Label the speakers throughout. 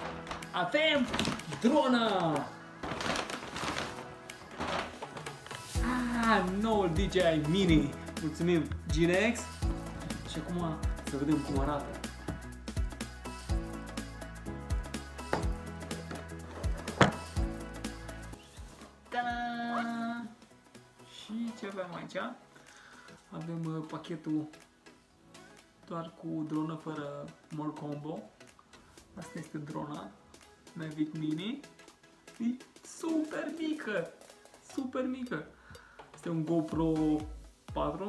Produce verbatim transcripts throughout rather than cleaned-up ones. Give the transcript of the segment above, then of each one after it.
Speaker 1: Avem drona! Ah, noul D J I Mini! Mulțumim, Ginex! Și acum să vedem cum arată. Ta-da! Și ce avem aici? Avem uh, pachetul doar cu dronă fără more combo. Asta este drona Mavic Mini. E super mică! Super mică! Este un GoPro patru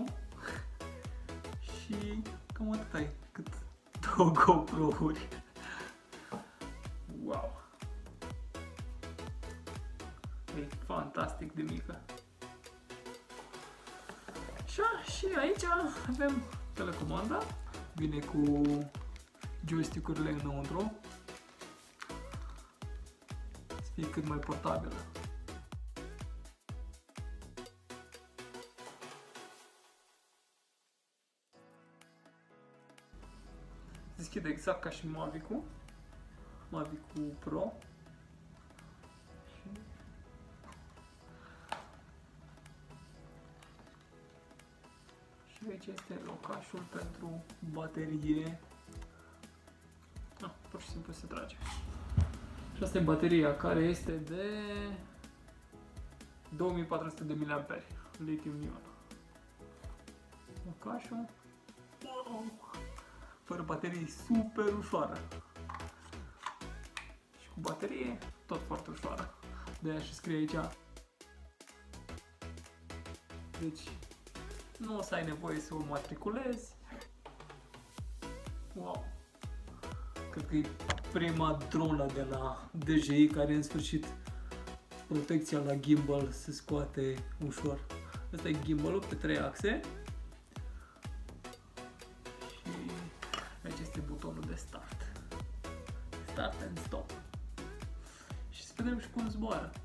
Speaker 1: și cam atât ai, cât două GoPro-uri. Wow! E fantastic de mică. Și, și aici avem telecomanda. Vine cu joystick-urile înăuntru. Să fie cât mai portabilă. Deschide exact ca și Mavic-ul. Mavic-ul Pro. Și... și aici este locașul pentru baterie. Ah, pur și simplu se trage. Și asta e bateria, care este de două mii patru sute de miliamperi, lithium-ion. Locașul. Wow! Fără baterie super ușoară. Și cu baterie tot foarte ușoară. De-aia și scrie aici. Deci nu o să ai nevoie să o matriculezi. Wow! Cred că e prima dronă de la D J I care în sfârșit protecția la gimbal se scoate ușor. Asta e gimbalul pe trei axe. Aici este butonul de start. Start and stop. Și să vedem și cum zboară.